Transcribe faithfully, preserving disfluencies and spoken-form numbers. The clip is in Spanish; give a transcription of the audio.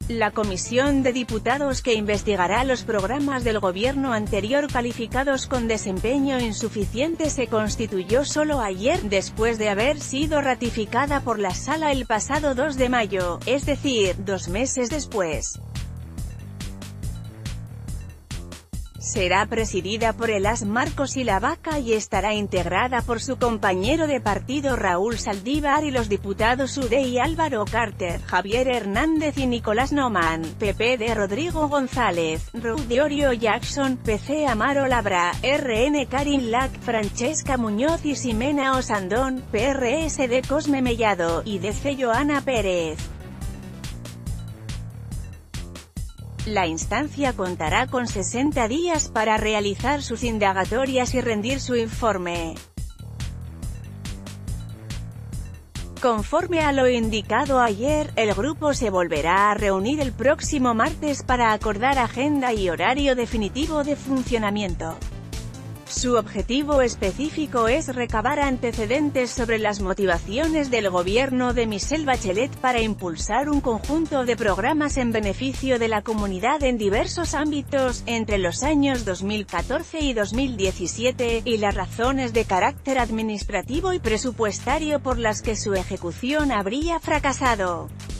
La comisión de diputados que investigará los programas del gobierno anterior calificados con desempeño insuficiente se constituyó solo ayer, después de haber sido ratificada por la Sala el pasado dos de mayo, es decir, dos meses después. Será presidida por el as Marcos Ilavaca y estará integrada por su compañero de partido Raúl Saldívar y los diputados Udey Álvaro Carter, Javier Hernández y Nicolás Noman, P P de Rodrigo González, R U de Orio Jackson, P C Amaro Labra, R N Karin Lack, Francesca Muñoz y Ximena Osandón, P R S de Cosme Mellado, y D C Joana Pérez. La instancia contará con sesenta días para realizar sus indagatorias y rendir su informe. Conforme a lo indicado ayer, el grupo se volverá a reunir el próximo martes para acordar agenda y horario definitivo de funcionamiento. Su objetivo específico es recabar antecedentes sobre las motivaciones del gobierno de Michelle Bachelet para impulsar un conjunto de programas en beneficio de la comunidad en diversos ámbitos, entre los años dos mil catorce y dos mil diecisiete, y las razones de carácter administrativo y presupuestario por las que su ejecución habría fracasado.